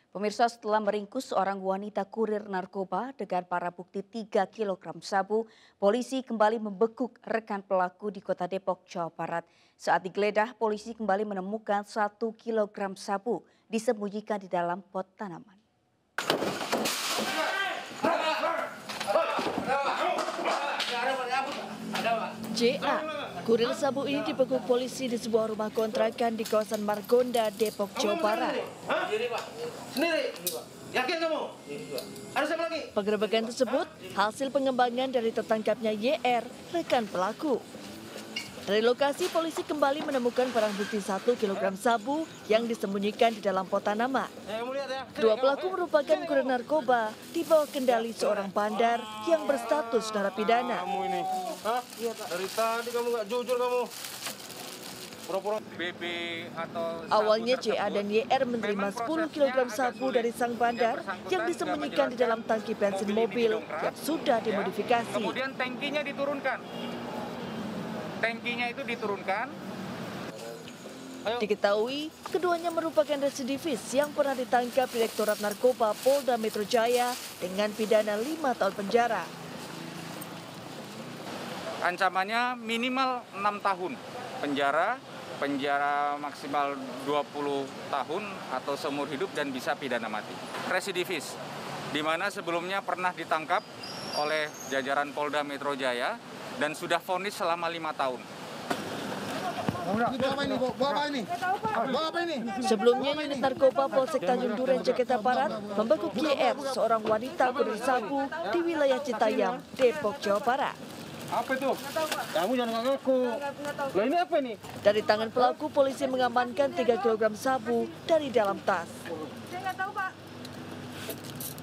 Pemirsa, setelah meringkus seorang wanita kurir narkoba dengan barang bukti 3 kg sabu, polisi kembali membekuk rekan pelaku di kota Depok, Jawa Barat. Saat digeledah, polisi kembali menemukan 1 kg sabu disembunyikan di dalam pot tanaman. JA, kurir sabu ini dibekuk polisi di sebuah rumah kontrakan di kawasan Margonda, Depok, Jawa Barat. Sendiri? Yakin kamu? Ada siapa lagi? Penggerebekan tersebut hasil pengembangan dari tertangkapnya YR, rekan pelaku. Dari lokasi, polisi kembali menemukan barang bukti 1 kg sabu yang disembunyikan di dalam pot tanaman. Kedua pelaku merupakan kurir narkoba di bawah kendali seorang bandar yang berstatus narapidana. Kamu ini, hah? Dari tadi kamu nggak jujur kamu. BP atau Awalnya JA dan YR menerima 10 kg sabu dari sang bandar yang disembunyikan di dalam tangki bensin mobil yang sudah dimodifikasi. Kemudian tangkinya diturunkan. Tangkinya itu diturunkan. Diketahui, keduanya merupakan residivis yang pernah ditangkap Direktorat Narkoba Polda Metro Jaya dengan pidana 5 tahun penjara. Ancamannya minimal 6 tahun penjara, penjara maksimal 20 tahun atau seumur hidup dan bisa pidana mati. Residivis, di mana sebelumnya pernah ditangkap oleh jajaran Polda Metro Jaya dan sudah vonis selama 5 tahun. Sebelumnya, unit narkoba Polsek Tanjung Duren, Jakarta Barat membekuk YR, seorang wanita kurir sabu di wilayah Citayam, Depok, Jawa Barat. Apa itu? Kamu jangan ngaku. Loh, ini apa ini? Dari tangan pelaku, polisi mengamankan 3 kg sabu dari dalam tas. Saya nggak tahu, Pak.